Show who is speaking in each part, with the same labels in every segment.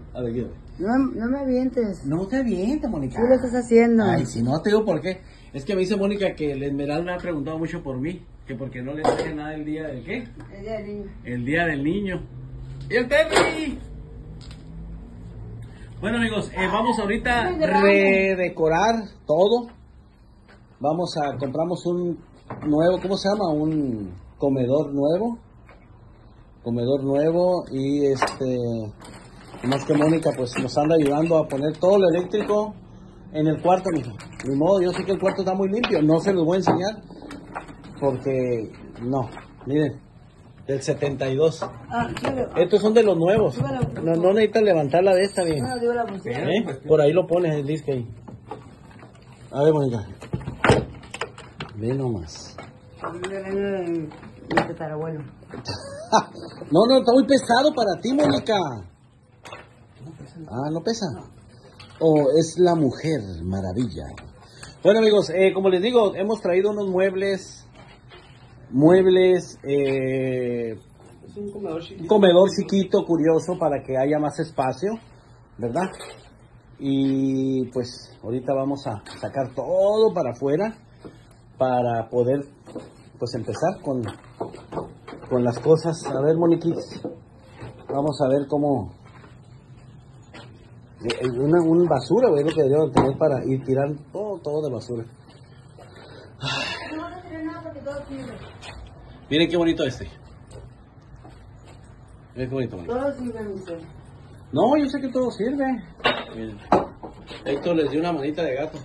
Speaker 1: A ver, ayúdame.
Speaker 2: No me avientes.
Speaker 1: No te avientes, Mónica.
Speaker 2: Tú lo estás haciendo.
Speaker 1: Ay, si no, te digo por qué. Es que me dice Mónica que el Esmeralda me ha preguntado mucho por mí. Que porque no le traje nada el día del ¿qué?
Speaker 2: El día del niño.
Speaker 1: El día del niño. ¡Y el Terry! Bueno, amigos, vamos ahorita a redecorar todo. Vamos a compramos un nuevo, ¿cómo se llama? Un comedor nuevo. Comedor nuevo y más que Mónica pues nos anda ayudando a poner todo lo eléctrico en el cuarto, mijo. Ni modo, yo sé que el cuarto está muy limpio, no se los voy a enseñar porque no, miren, del 72. Estos son de los nuevos. No necesitas levantarla de esta bien. Por ahí lo pones el disco ahí. A ver, Mónica. Ve nomás. No, está muy pesado para ti, Mónica. Ah, ¿no pesa? Oh, es la Mujer Maravilla. Bueno, amigos, como les digo, hemos traído unos muebles, un comedor chiquito, curioso, para que haya más espacio, ¿verdad? Y pues ahorita vamos a sacar todo para afuera para poder pues empezar con las cosas. A ver, Moniquis, vamos a ver cómo un basura, güey, lo que deberíamos tener para ir tirando todo de basura.
Speaker 2: No vas a tener nada porque todo sirve.
Speaker 1: Miren qué bonito Miren qué bonito.
Speaker 2: Todo sirve, mi ser.
Speaker 1: No, yo sé que todo sirve. Miren. Héctor les dio una manita de gato.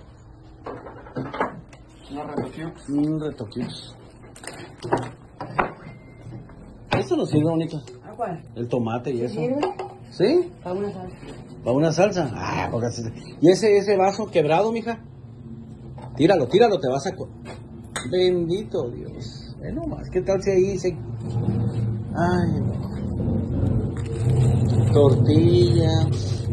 Speaker 1: Un retoquillo. Esto no sirve, Mónica.
Speaker 2: ¿A cuál?
Speaker 1: El tomate y eso.
Speaker 2: ¿Sirve?
Speaker 1: ¿Sí?
Speaker 2: Para una salsa.
Speaker 1: ¿Para una salsa? Ah, porque... ¿Y ese vaso quebrado, mija? Tíralo, te vas a... Bendito Dios. No más, ¿qué tal si ahí se... Ay, no. Tortillas.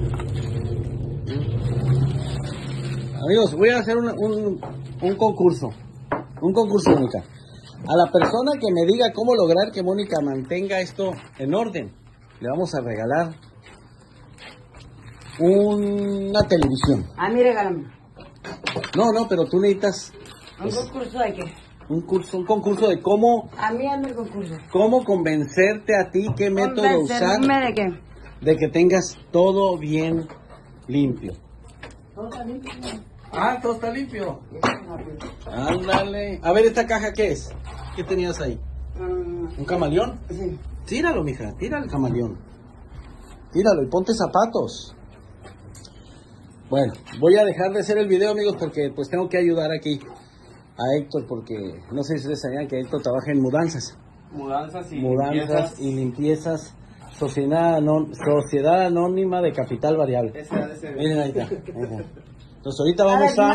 Speaker 1: Amigos, voy a hacer un concurso. Un concurso, Mónica. A la persona que me diga cómo lograr que Mónica mantenga esto en orden, le vamos a regalar una televisión.
Speaker 2: A mí regálame.
Speaker 1: No, pero tú necesitas...
Speaker 2: ¿Un concurso de qué?
Speaker 1: Un concurso de cómo...
Speaker 2: A mí hazme el concurso.
Speaker 1: ¿Cómo convencerte a ti? ¿Qué método usar?
Speaker 2: ¿Convencerme de qué?
Speaker 1: De que tengas todo bien limpio.
Speaker 2: Todo está limpio.
Speaker 1: Ah, todo está limpio. Ándale. A ver, ¿esta caja qué es? ¿Qué tenías ahí? ¿Un camaleón?
Speaker 2: Sí.
Speaker 1: Tíralo, mija, tira el camaleón. Tíralo y ponte zapatos. Bueno, voy a dejar de hacer el video, amigos, porque pues tengo que ayudar aquí a Héctor, porque no sé si ustedes sabían que Héctor trabaja en mudanzas.
Speaker 3: Mudanzas
Speaker 1: y limpiezas. Sociedad Anónima de Capital Variable.
Speaker 3: Ese.
Speaker 1: Miren ahí está. Entonces ahorita vamos a...